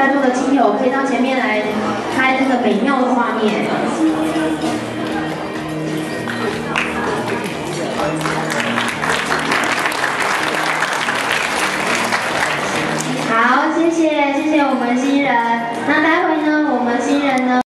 在座的亲友可以到前面来拍这个美妙的画面。好，谢谢我们新人。那待会呢，我们新人呢？